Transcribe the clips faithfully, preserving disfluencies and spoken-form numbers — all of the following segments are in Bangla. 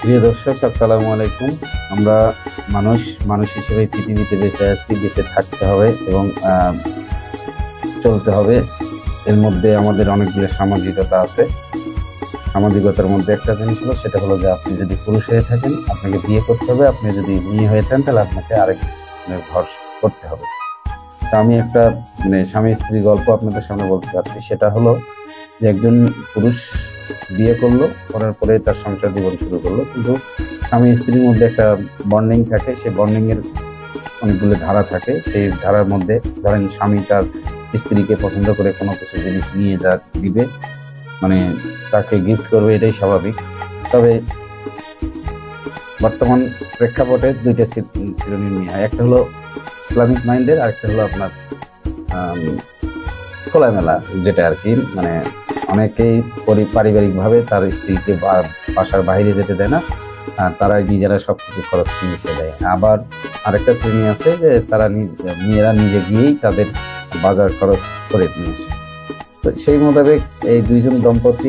প্রিয় দর্শক, আসসালামু আলাইকুম। আমরা মানুষ মানুষ হিসেবে পৃথিবীতে বেঁচে আছি, বেঁচে থাকতে হবে এবং চলতে হবে। এর মধ্যে আমাদের অনেকগুলো সামাজিকতা আছে। সামাজিকতার মধ্যে একটা জিনিস হলো, সেটা হলো যে আপনি যদি পুরুষ হয়ে থাকেন আপনাকে বিয়ে করতে হবে, আপনি যদি মেয়ে হয়ে থাকেন তাহলে আপনাকে আরেক ঘর করতে হবে। তা আমি একটা মানে স্বামী স্ত্রী গল্প আপনাদের সামনে বলতে চাচ্ছি। সেটা হলো যে একজন পুরুষ বিয়ে করলো, করার পরে তার সংসার জীবন শুরু করলো, কিন্তু স্বামী স্ত্রীর মধ্যে একটা বন্ডিং থাকে। সেই বন্ডিং এর অনেকগুলো ধারা থাকে। সেই ধারার মধ্যে ধরেন স্বামী তার স্ত্রীকে পছন্দ করে কোনো কিছু জিনিস নিয়ে যা দিবে, মানে তাকে গিফট করবে, এটাই স্বাভাবিক। তবে বর্তমান প্রেক্ষাপটে দুইটা শ্রেণী হয়, একটা হলো ইসলামিক মাইন্ডের, আরেকটা হলো আপনার খোলামেলা, যেটা আর কি মানে অনেকেই পারিবারিকভাবে তার স্ত্রীকে বাসার বাইরে যেতে দেয় না, তারা নিজেরা সব কিছু খরচ মিশে দেয়। আবার আরেকটা শ্রেণী আছে যে তারা মেয়েরা নিজে গিয়েই তাদের বাজার খরচ করে নিয়ে আসে। তো সেই মোতাবেক এই দুইজন দম্পতি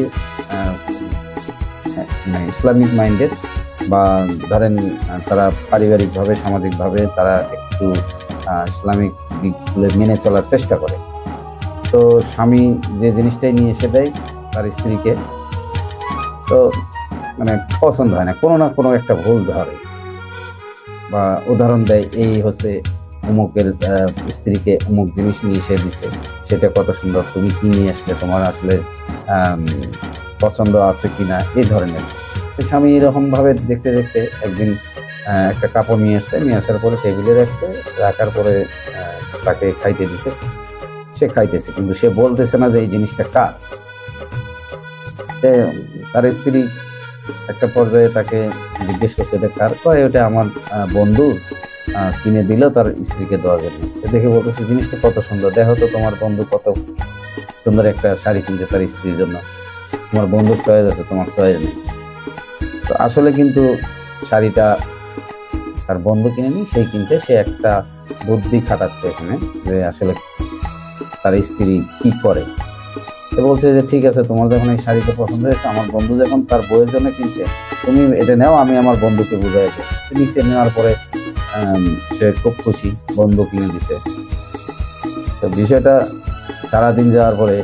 মানে ইসলামিক মাইন্ডের, বা ধরেন তারা পারিবারিকভাবে সামাজিকভাবে তারা একটু ইসলামিক দিকগুলো মেনে চলার চেষ্টা করে। তো স্বামী যে জিনিসটাই নিয়ে এসে দেয় তার স্ত্রীকে, তো মানে পছন্দ হয় না, কোনো না কোনো একটা ভুল ধরে বা উদাহরণ দেয়, এই হচ্ছে অমুকের স্ত্রীকে অমুক জিনিস নিয়ে এসে দিছে, সেটা কত সুন্দর, তুমি কি নিয়ে আসলে, তোমার আসলে পছন্দ আছে কিনা, এই ধরনের। স্বামী এরকমভাবে দেখতে দেখতে একদিন একটা কাপড় নিয়ে আসছে, নিয়ে আসার পরে টেবিলে রাখছে, রাখার পরে তাকে খাইতে দিছে। সে খাইতেছে, কিন্তু সে বলতেছে না যে এই জিনিসটা কার। তার স্ত্রী একটা পর্যায়ে তাকে জিজ্ঞেস করছে, এটা কার? কয় ওটা আমার বন্ধু কিনে দিল তার স্ত্রীকে দেওয়ার জন্য। দেখে বলতেছে, জিনিসটা কত সুন্দর, দেখো তো তোমার বন্ধু কত সুন্দর একটা শাড়ি কিনছে তার স্ত্রীর জন্য, তোমার বন্ধুর চয়েস আছে, তোমার চয়েস নেই। তো আসলে কিন্তু শাড়িটা তার বন্ধু কিনে নি, সেই কিনছে। সে একটা বুদ্ধি খাটাচ্ছে এখানে যে আসলে তার স্ত্রী কি করে। সে বলছে যে ঠিক আছে, তোমার যখন এই শাড়িটা পছন্দ হয়েছে, আমার বন্ধু যখন তার বইয়ের জন্য কিনছে, তুমি এটা নাও, আমি আমার বন্ধুকে বুঝাই দেবো। নিচে নেওয়ার পরে সে খুব খুশি, বন্ধু কিনে দিছে। তো বিষয়টা সারাদিন যাওয়ার পরে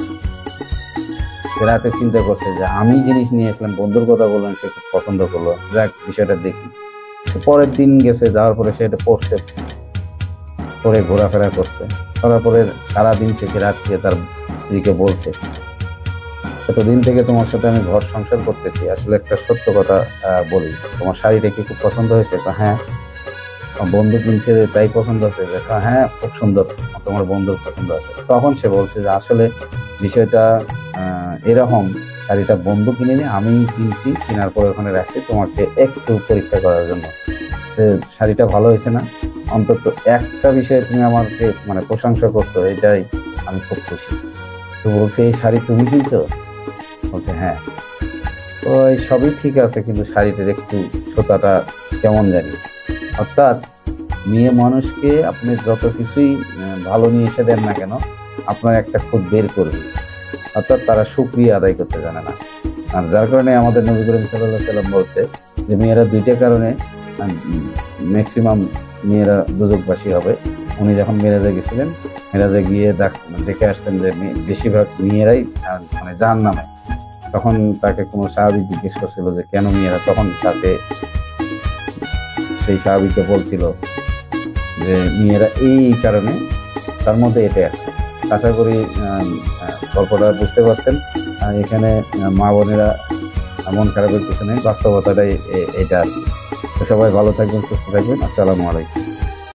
রাতে চিন্তা করছে যে আমি জিনিস নিয়ে আসলাম, বন্ধুর কথা বললাম, সে খুব পছন্দ করলো, যাক বিষয়টা দেখি। পরের দিন গেছে, যাওয়ার পরে সে এটা পড়ছে, পরে ঘোরাফেরা করছে, করার পরে সারাদিন শেষে রাত্রে তার স্ত্রীকে বলছে, এতদিন থেকে তোমার সাথে আমি ঘর সংসার করতেছি, আসলে একটা সত্য কথা বলি, তোমার শাড়িটা কি খুব পছন্দ হয়েছে? হ্যাঁ। বন্ধু কিনছে তাই পছন্দ আছে? হ্যাঁ, খুব সুন্দর, তোমার বন্ধুর পছন্দ আছে। তখন সে বলছে যে আসলে বিষয়টা এরকম, শাড়িটা বন্ধু কিনে নিয়ে আমি কিনছি, কেনার পরে ওখানে রাখছি তোমাকে একটু পরীক্ষা করার জন্য। শাড়িটা ভালো হয়েছে না? অন্তত একটা বিষয়ে তুমি আমাকে মানে প্রশংসা করছো, এটাই আমি খুব খুশি। তো বলছে, এই শাড়ি তুমি কিনছো? বলছে হ্যাঁ। তো এই সবই ঠিক আছে, কিন্তু শাড়িটার একটু সুতাটা কেমন জানি। অর্থাৎ মেয়ে মানুষকে আপনি যত কিছুই ভালো নিয়ে এসে দেন না কেন, আপনার একটা খুদ বের করবে। অর্থাৎ তারা শুকরিয়া আদায় করতে জানে না। আর যার কারণে আমাদের নবী করিম সাল্লাল্লাহু আলাইহি সাল্লাম বলছে যে মেয়েরা দুইটা কারণে ম্যাক্সিমাম মেয়েরা দুজকবাসী হবে। উনি যখন মেরাজে গেছিলেন, মেরাজে গিয়ে দেখে আসছেন যে বেশিরভাগ মেয়েরাই মানে জাহান্নামে। তখন তাকে কোনো সাহাবী জিজ্ঞেস করছিল যে কেন মেয়েরা, তখন তাকে সেই সাহাবীকে বলছিল যে মেয়েরা এই কারণে, তার মধ্যে এটা একটা। আশা করি গল্পটা বুঝতে পারছেন। এখানে মা বোনেরা মন খারাপের কিছু নেই, বাস্তবতাটাই এটা আর কি। সবাই ভালো থাকবেন, সুস্থ থাকবেন। আসসালামু আলাইকুম।